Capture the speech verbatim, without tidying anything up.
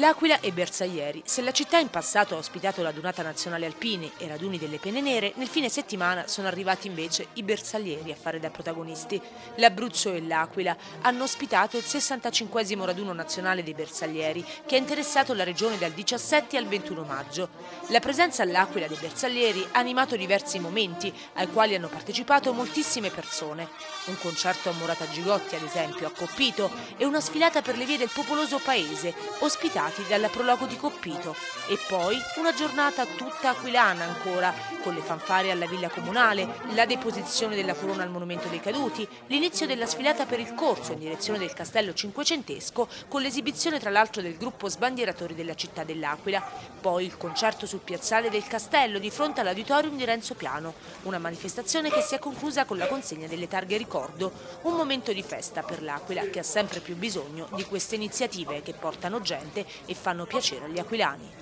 L'Aquila e Bersaglieri. Se la città in passato ha ospitato la Donata Nazionale Alpini e raduni delle Pene Nere, nel fine settimana sono arrivati invece i bersaglieri a fare da protagonisti. L'Abruzzo e l'Aquila hanno ospitato il sessantacinquesimo raduno nazionale dei bersaglieri, che ha interessato la regione dal diciassette al ventuno maggio. La presenza all'Aquila dei bersaglieri ha animato diversi momenti, ai quali hanno partecipato moltissime persone. Un concerto a Morata Gigotti, ad esempio, a Coppito, e una sfilata per le vie del popoloso paese, ospitati dalla Prologo di Coppito, e poi una giornata tutta aquilana ancora, con le fanfare alla Villa Comunale, la deposizione della corona al Monumento dei Caduti, l'inizio della sfilata per il corso in direzione del Castello Cinquecentesco, con l'esibizione tra l'altro del gruppo Sbandieratori della città dell'Aquila, poi il concerto sul piazzale del Castello di fronte all'Auditorium di Renzo Piano, una manifestazione che si è conclusa con la consegna delle targhe ricordo, un momento di festa per l'Aquila che ha sempre più bisogno di queste iniziative che portano gente e fanno piacere agli aquilani.